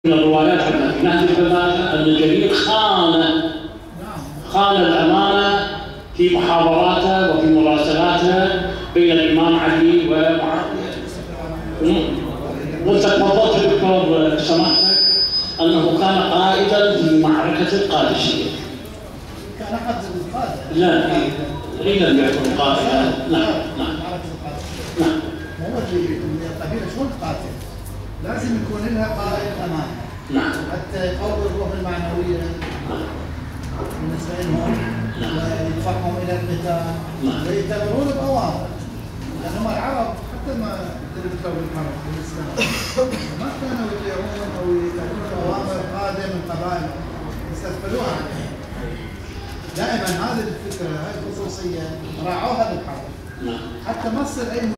من الروايات عن نهج البلاغه ان الجليل خان الامانه في محاضراته وفي مراسلاته بين الامام علي ومعاويه. وانت تفضلت دكتور سماحتك انه كان قائدا في معركه القادسيه. كان قائد القاده؟ لا، اريد ان يكون قائدا. نعم. هو القبيله شلون تقاتل؟ لازم يكون لها قائد امانه. نعم. حتى يقوي الروح المعنويه بالنسبه لهم ويدفعهم الى القتال ويتبعون باوامر، لانهم العرب حتى ما دخلوا بالحرب بالاسلام ما كانوا يطيعون او يتبعون اوامر قاده من قبائل يستثقلوها عليهم. دائما هذه الفكره هذه الخصوصيه راعوها بالحرب حتى ما تصير اي